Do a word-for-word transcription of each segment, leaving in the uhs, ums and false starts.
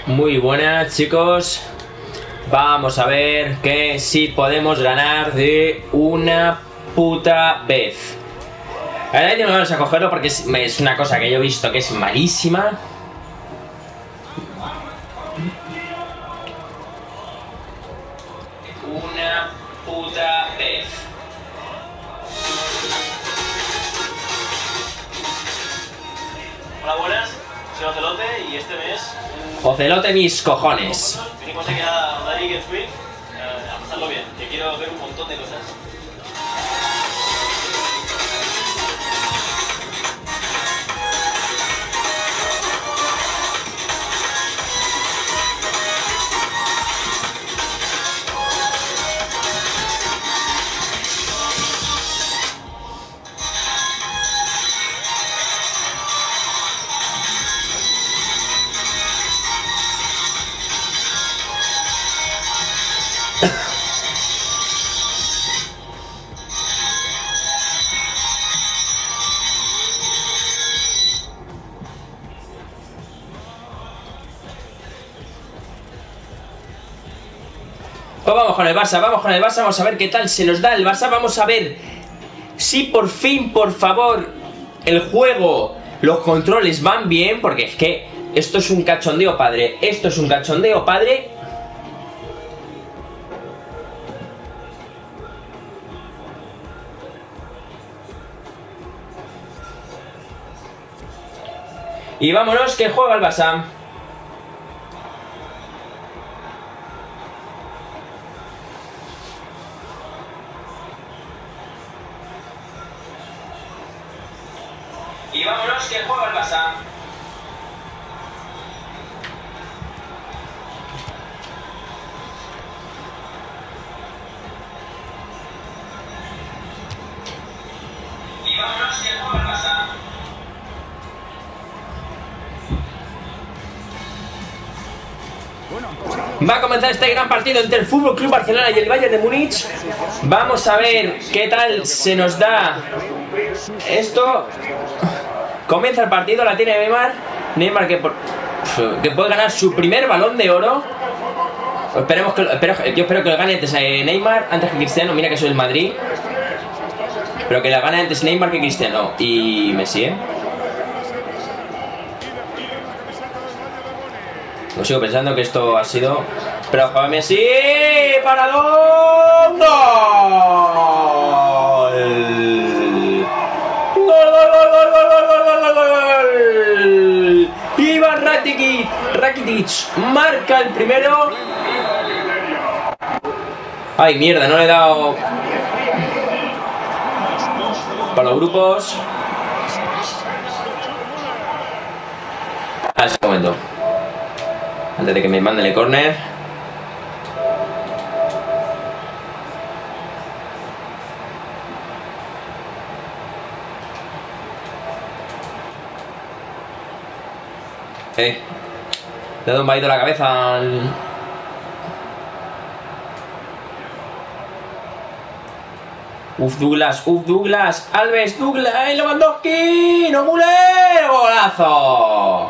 Muy buenas, chicos. Vamos a ver que si podemos ganar de una puta vez. Ahora no vamos a cogerlo porque es, es una cosa que yo he visto que es malísima. Una puta vez. Hola, buenas. Soy Ocelote y este mes... Ocelote mis cojones. Venimos aquí a Madrid Games Week eh, a pasarlo bien, que quiero ver un montón de cosas. Pues vamos con el Barça, vamos con el Barça, vamos a ver qué tal se nos da el Barça, vamos a ver si por fin, por favor, el juego, los controles van bien, porque es que esto es un cachondeo, padre, esto es un cachondeo, padre. Y vámonos, que juega el Barça. Y vámonos, que juega el Barça. Y vámonos, que juega el Barça. Va a comenzar este gran partido entre el F C Barcelona y el Bayern de Múnich. Vamos a ver qué tal se nos da esto. Comienza el partido, la tiene Neymar. Neymar que, por, que puede ganar su primer Balón de Oro. Esperemos que, espero, yo espero que lo gane antes Neymar, antes que Cristiano. Mira que soy el Madrid, pero que la gane antes Neymar que Cristiano y Messi, ¿eh? Lo sigo pensando que esto ha sido... Pero juega Messi... ¡Paradón! ¡Gol! ¡Gol, gol, gol, gol, gol, gol, gol, gol, gol! Ivan Rakitic, Rakitic marca el primero. Ay, mierda, no le he dado... Para los grupos. A ese momento. Antes de que me manden el córner. Eh. Le he dado un baído a la cabeza al... Uf, Douglas, uf, Douglas, Alves, Douglas, ¡ay, Lewandowski! ¡No, Müller! ¡Golazo!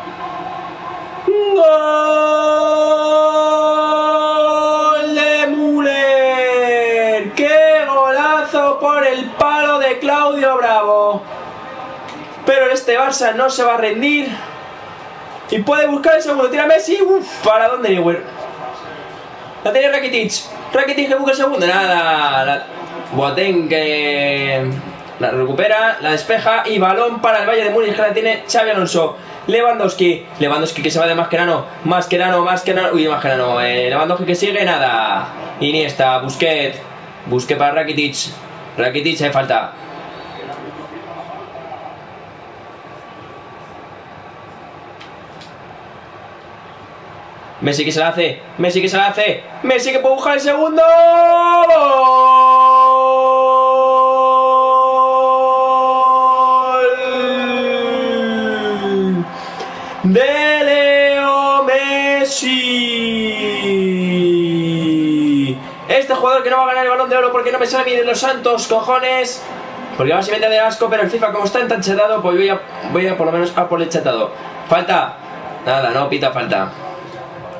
¡Gol de Müller! ¡Qué golazo por el palo de Claudio Bravo! Pero este Barça no se va a rendir y puede buscar el segundo. Tira Messi. Uf, ¿para dónde, Neuer? La tiene Rakitic. Rakitic que busca el segundo. Nada. La... Boateng que la recupera, la despeja y balón para el Bayern de Múnich que la tiene Xabi Alonso. Lewandowski, Lewandowski que se va de Mascherano, Mascherano, Mascherano, uy, Mascherano, eh, Lewandowski que sigue, nada. Iniesta, Busquets, Busquets para Rakitic, Rakitic hay falta. Messi que se la hace, Messi que se la hace, Messi que puede buscar el segundo. De Leo Messi. Este jugador que no va a ganar el Balón de Oro porque no me sale bien de los santos cojones. Porque básicamente de asco, pero el FIFA como está tan chetado, pues voy a, voy a por lo menos a por el chetado. Falta. Nada, no pita falta.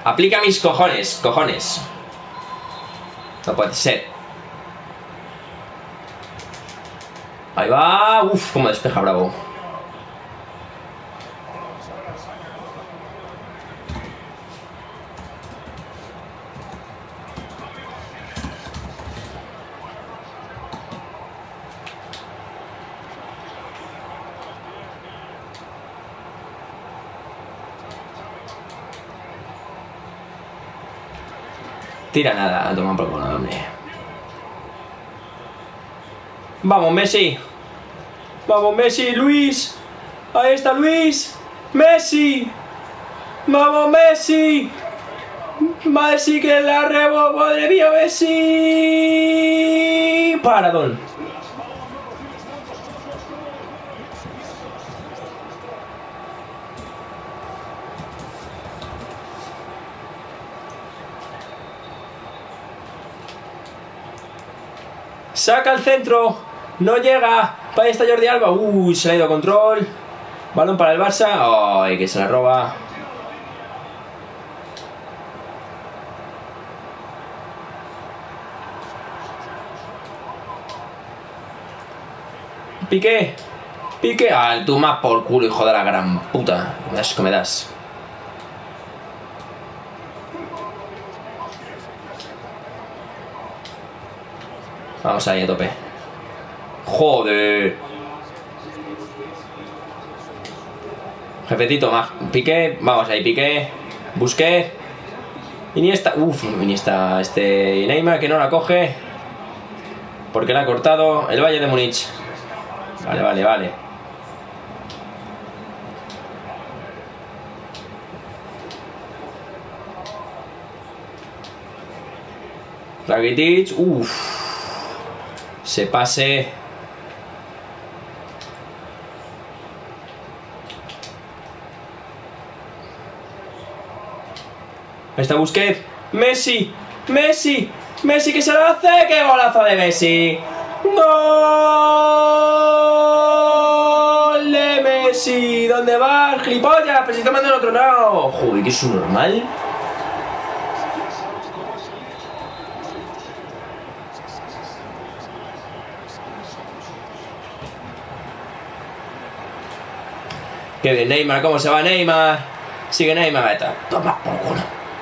Aplica mis cojones, cojones. No puede ser. Ahí va. Uf, cómo despeja Bravo. Tira nada, a tomar por culo, hombre. Vamos, Messi. Vamos, Messi, Luis. Ahí está Luis. Messi. Vamos, Messi. Messi que la rebo. Madre mía, Messi. Paradón. Saca el centro. No llega. Ahí está Jordi Alba. Uy, se le ha ido control. Balón para el Barça. Ay, que se la roba. Piqué. Piqué. Ah, tú más por culo, hijo de la gran puta. Me das que me das. Vamos ahí a tope. Joder. Jefecito más. Piqué. Vamos ahí, Piqué. Busqué. Iniesta. Uf, Iniesta. Este Neymar que no la coge. Porque la ha cortado el Bayern de Múnich. Vale, vale, vale. Rakitic. Uff. Se pase. Ahí está Busquets. Messi. Messi. Messi que se lo hace. ¡Qué golazo de Messi! ¡Gol de Messi! ¿Dónde va el gilipollas? Pero si está mandando al otro lado. Joder, que es un normal. Qué bien, Neymar, ¿cómo se va Neymar? Sigue Neymar, está. Toma por culo.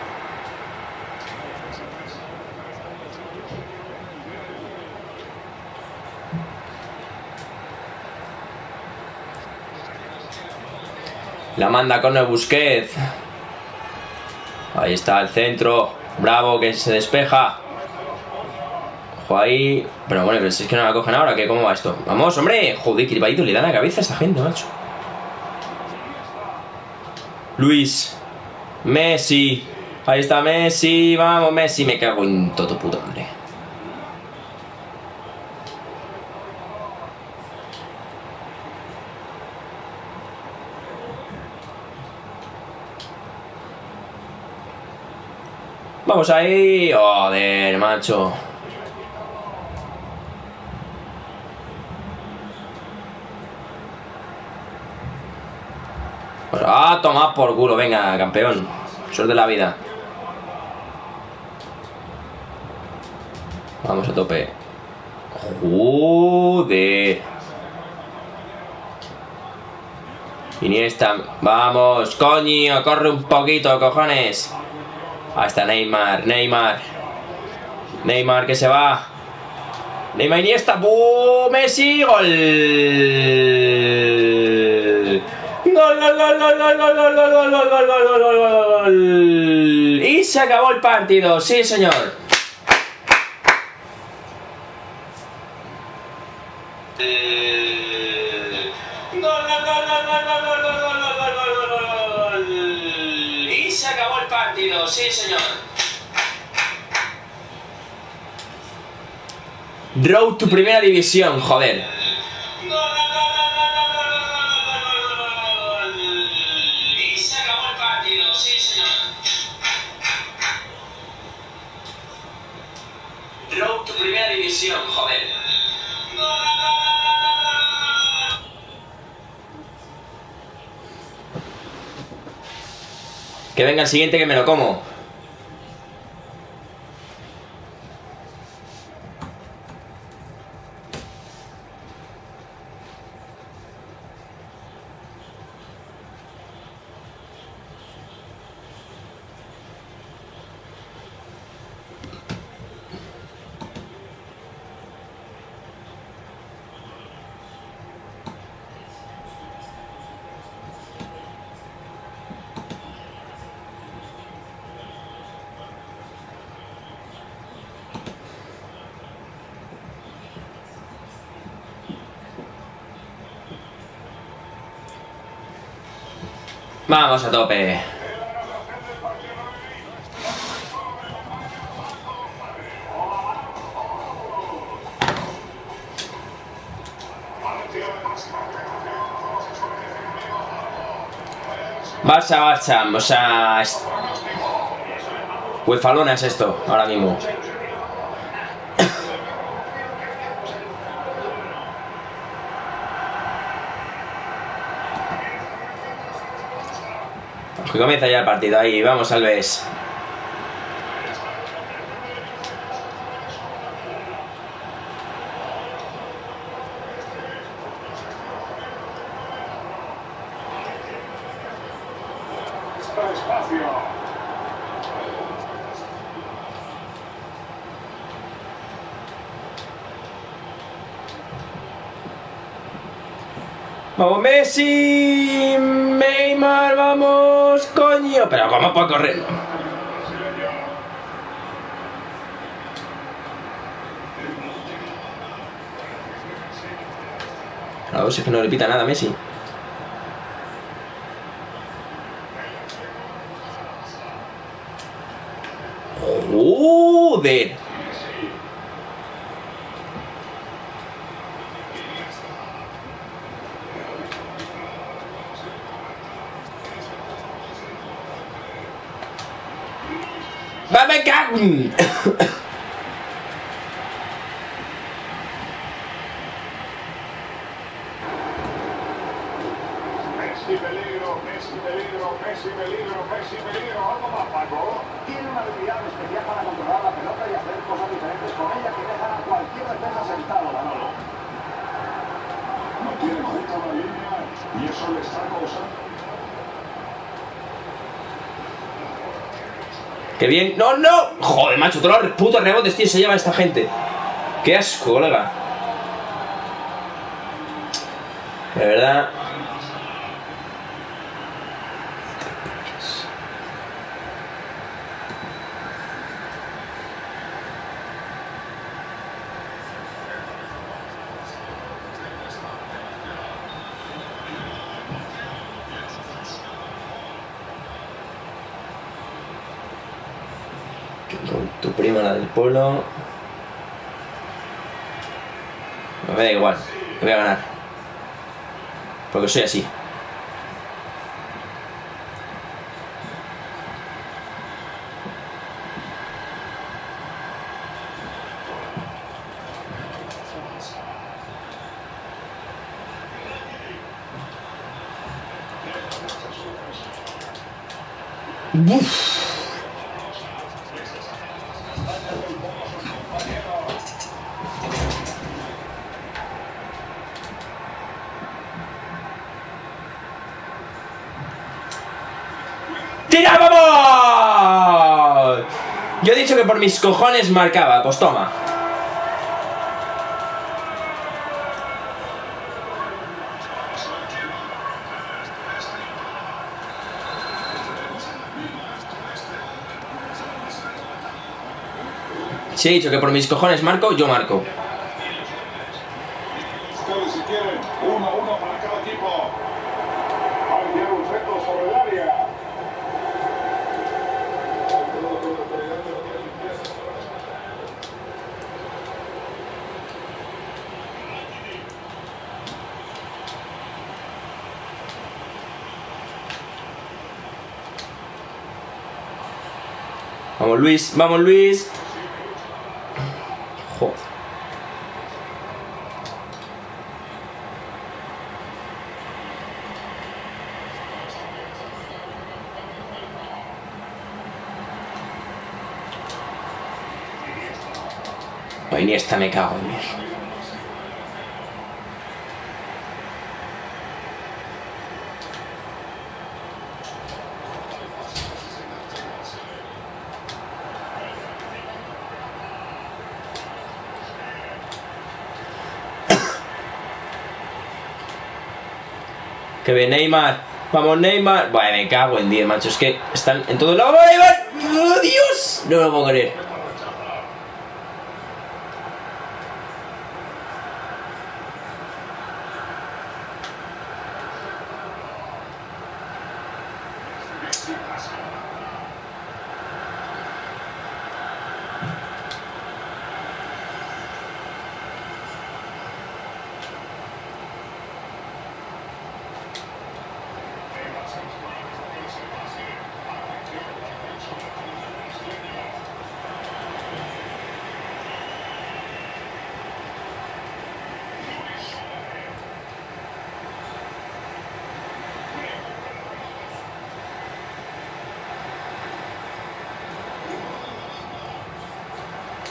La manda con el Busquets. Ahí está el centro. Bravo que se despeja. Ojo ahí. Pero bueno, pero si es que no la cogen ahora, ¿qué? ¿Cómo va esto? Vamos, hombre. Joder, que le dan la cabeza a esta gente, macho. Luis. Messi. Ahí está Messi. Vamos, Messi. Me cago en todo puto madre. Vamos ahí. Joder, macho. Pues a tomar por culo, venga, campeón. Suerte de la vida. Vamos a tope. Joder. Iniesta, vamos, coño, corre un poquito, cojones. Ahí está Neymar, Neymar. Neymar que se va. Neymar, Iniesta, ¡buh! Messi, gol. Gol, gol, gol, gol, gol, gol, gol, gol, gol, gol, gol, gol, gol, gol. Y se acabó el partido, sí señor. Y se acabó el partido, sí señor. Road to primera división, joder. Y se acabó el partido, sí señor. Road to primera división, joder. Que venga el siguiente que me lo como. Vamos a tope. Barça, Barça, o sea... Es... Huefalona es esto, ahora mismo. Que comienza ya el partido, ahí, vamos Alves. ¡Vamos Messi! ¡Neymar, vamos! ¡Coño! Pero ¿cómo puedo correr? Claro, si es que no le pita nada a Messi. ¡Joder! ¡Va, me cago! Messi peligro, Messi peligro, Messi peligro, Messi peligro. ¿Algo más, Paco? Tiene una habilidad especial para controlar la pelota y hacer cosas diferentes con ella que dejan a cualquier defensa sentado, Manolo. No tiene justa la línea y eso le está causando. ¡Qué bien! ¡No, no! Joder, macho, todos los putos rebotes, tío, se lleva esta gente. ¡Qué asco, colega! De verdad. Con tu prima, la del pueblo. Me da igual, que voy a ganar. Porque soy así. Uf. ¡Tira, vamos! Yo he dicho que por mis cojones marcaba, pues toma. Si he dicho que por mis cojones marco, yo marco. Ustedes si quieren, uno a uno para cada equipo. Hay un centro sobre el área. Vamos Luis, vamos Luis. Joder. No, Iniesta, me cago en Dios. Que ve Neymar. Vamos Neymar. Bueno, me cago en diez, macho. Es que están en todos lados. ¡Vamos Neymar! ¡Oh, Dios! No me lo puedo creer.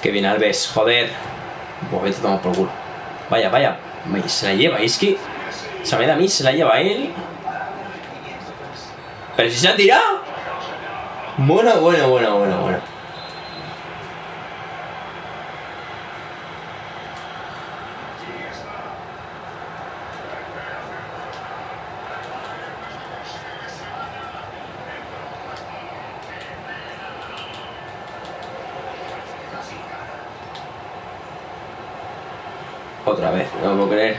Qué bien, Alves, joder. Pues vete, tomamos por culo. Vaya, vaya. Se la lleva, es que... esa me da a mí, se la lleva él. Pero si se ha tirado. Bueno, bueno, bueno, bueno, bueno. Otra vez, no lo puedo creer.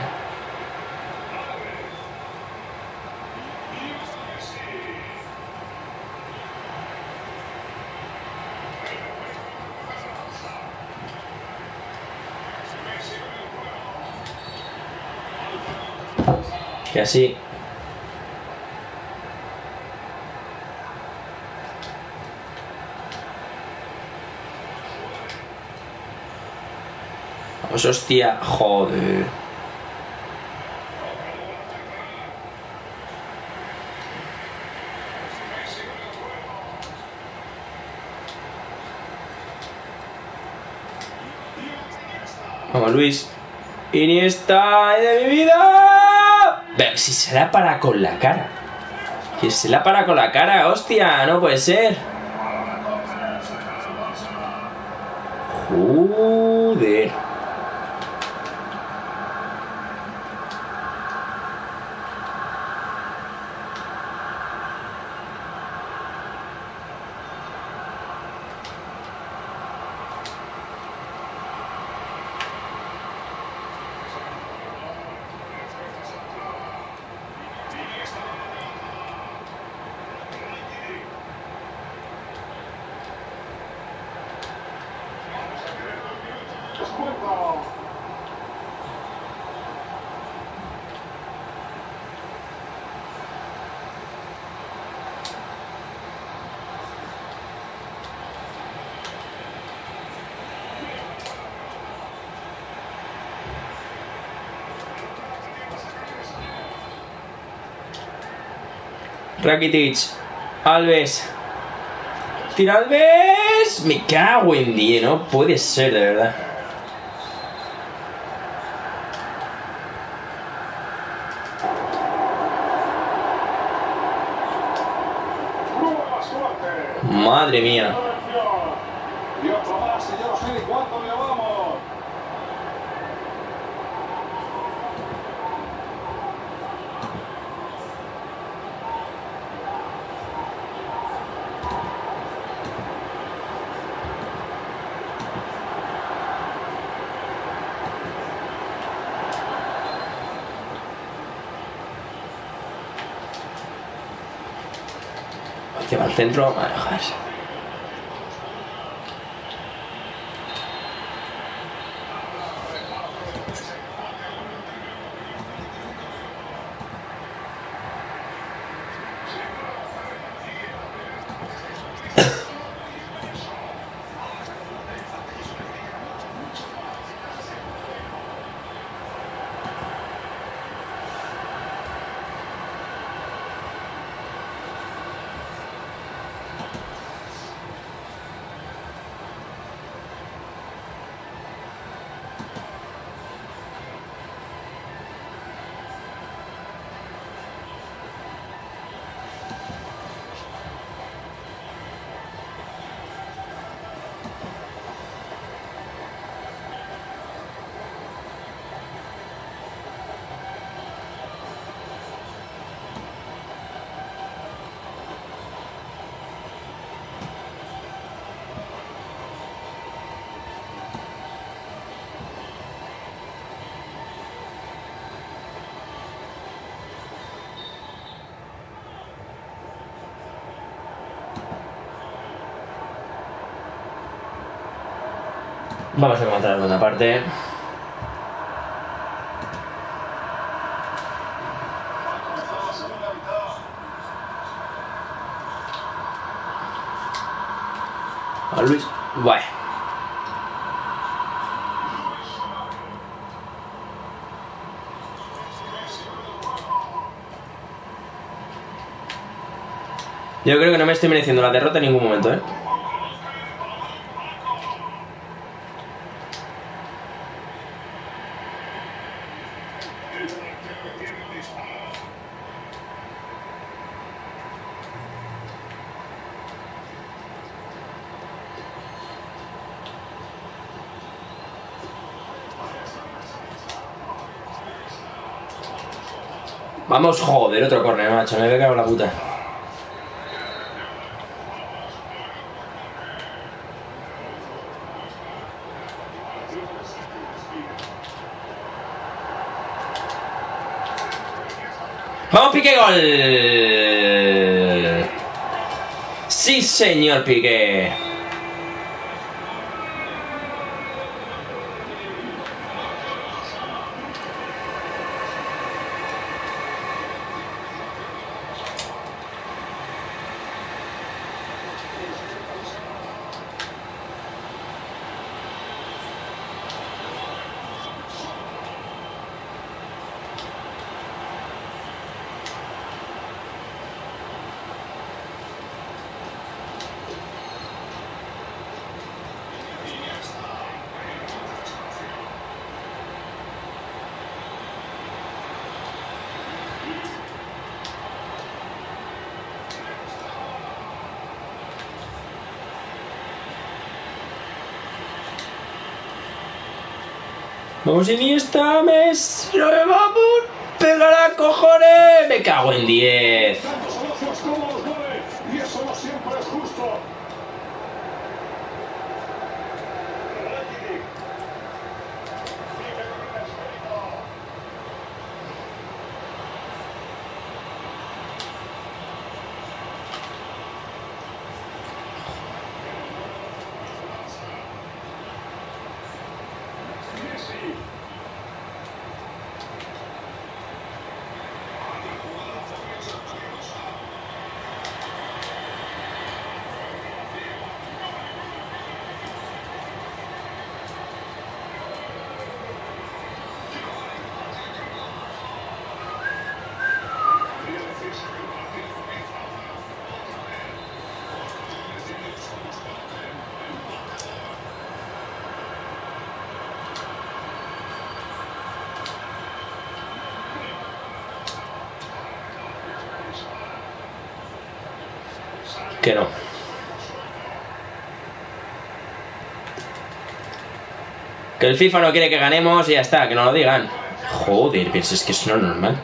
Que así. Vamos, hostia, joder. Vamos, Luis. Iniesta de mi vida. Pero si se la para con la cara. Que se la para con la cara, hostia. No puede ser. Joder. Rakitic, Alves. Tira Alves. Me cago en diez, no puede ser, de verdad. Madre mía. Y otro más, y yo no sé ni cuánto llevamos. Que va al centro, va a dejarse. Vamos a comenzar la segunda parte. A Luis. Bueno. Yo creo que no me estoy mereciendo la derrota en ningún momento, ¿eh? Vamos, joder, otro córner, macho, me he cago en la puta. ¡Vamos, Piqué, gol! ¡Sí, señor Piqué! Vamos, Iniesta, Messi, no me vamos, pegará, cojones, me cago en diez. Y eso no siempre es justo. Que no. Que el FIFA no quiere que ganemos y ya está, que no lo digan. Joder, pero es que eso no es normal.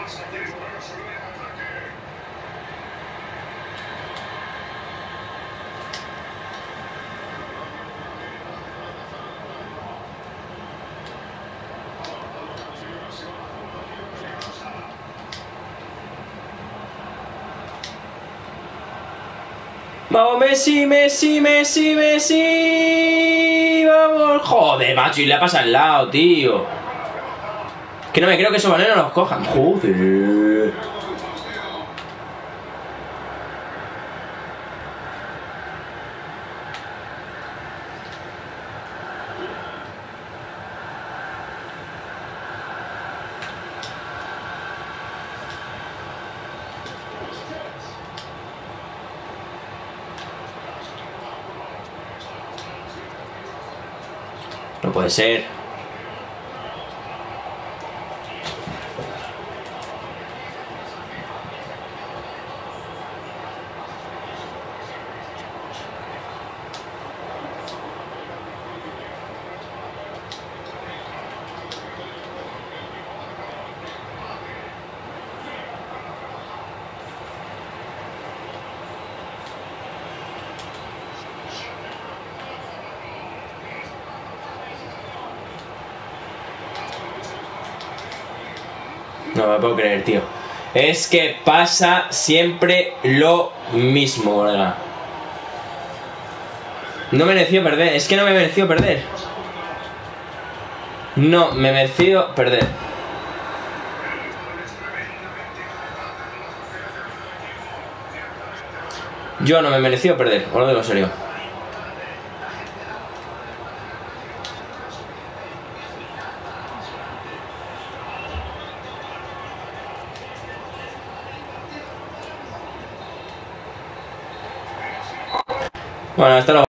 Vamos, Messi, Messi, Messi, Messi. Vamos. Joder, macho, y le pasa al lado, tío. Que no me creo que esos balones no los cojan. Joder. No puede ser. No me puedo creer, tío. Es que pasa siempre lo mismo, colega. No mereció perder. Es que no me mereció perder. No me mereció perder. Yo no me mereció perder. Os lo digo en serio. Bueno, hasta luego.